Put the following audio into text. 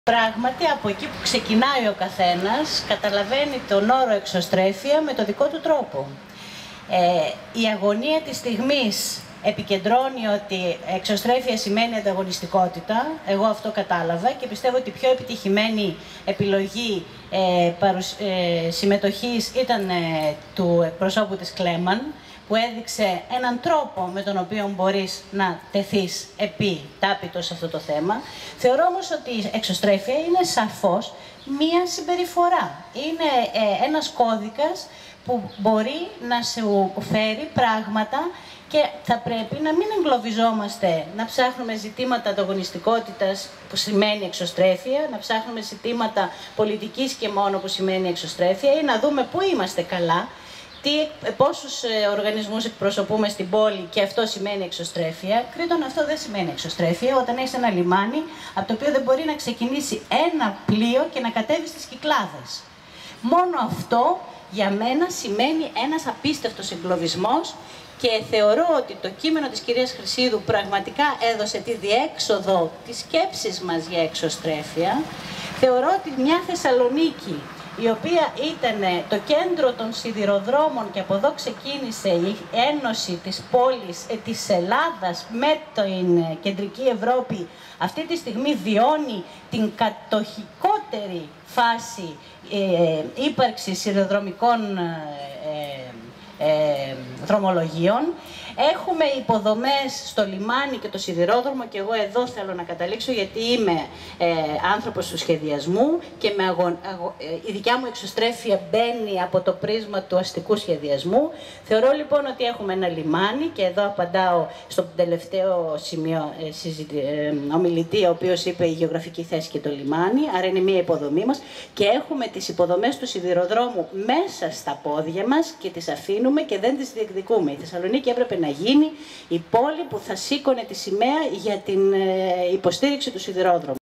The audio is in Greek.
Πράγματι, από εκεί που ξεκινάει ο καθένας, καταλαβαίνει τον όρο εξωστρέφεια με το δικό του τρόπο. Η αγωνία της στιγμής επικεντρώνει ότι εξωστρέφεια σημαίνει ανταγωνιστικότητα. Εγώ αυτό κατάλαβα και πιστεύω ότι η πιο επιτυχημένη επιλογή συμμετοχής ήταν του εκπροσώπου της Κλέμαν, που έδειξε έναν τρόπο με τον οποίο μπορείς να τεθείς επιτάπητος σε αυτό το θέμα. Θεωρώ όμως ότι η εξωστρέφεια είναι σαφώς μία συμπεριφορά. Είναι ένας κώδικας που μπορεί να σου φέρει πράγματα και θα πρέπει να μην εγκλωβιζόμαστε, να ψάχνουμε ζητήματα ανταγωνιστικότητας που σημαίνει εξωστρέφεια, να ψάχνουμε ζητήματα πολιτικής και μόνο που σημαίνει εξωστρέφεια ή να δούμε πού είμαστε καλά, πόσους οργανισμούς εκπροσωπούμε στην πόλη και αυτό σημαίνει εξωστρέφεια. Κρήτον, αυτό δεν σημαίνει εξωστρέφεια όταν έχεις ένα λιμάνι από το οποίο δεν μπορεί να ξεκινήσει ένα πλοίο και να κατέβει στις Κυκλάδες. Μόνο αυτό για μένα σημαίνει ένας απίστευτος εγκλωβισμός και θεωρώ ότι το κείμενο της κυρίας Χρυσίδου πραγματικά έδωσε τη διέξοδο της σκέψης μας για εξωστρέφεια. Θεωρώ ότι μια Θεσσαλονίκη, η οποία ήταν το κέντρο των σιδηροδρόμων και από εδώ ξεκίνησε η ένωση της πόλης, της Ελλάδας με την κεντρική Ευρώπη, αυτή τη στιγμή βιώνει την κατοχικότερη φάση ύπαρξης σιδηροδρομικών δρομολογίων. Έχουμε υποδομές στο λιμάνι και το σιδηρόδρομο και εγώ εδώ θέλω να καταλήξω γιατί είμαι άνθρωπος του σχεδιασμού και η δικιά μου εξωστρέφεια μπαίνει από το πρίσμα του αστικού σχεδιασμού. Θεωρώ λοιπόν ότι έχουμε ένα λιμάνι και εδώ απαντάω στο τελευταίο σημείο ομιλητή, ο οποίος είπε η γεωγραφική θέση και το λιμάνι, άρα είναι μία υποδομή μας και έχουμε τις υποδομές του σιδηροδρόμου μέσα στα πόδια μας και τις αφήνουμε και δεν τις διεκδικούμε. Η Θεσσαλονίκη έπρεπε να γίνει η πόλη που θα σήκωνε τη σημαία για την υποστήριξη του σιδηρόδρομου.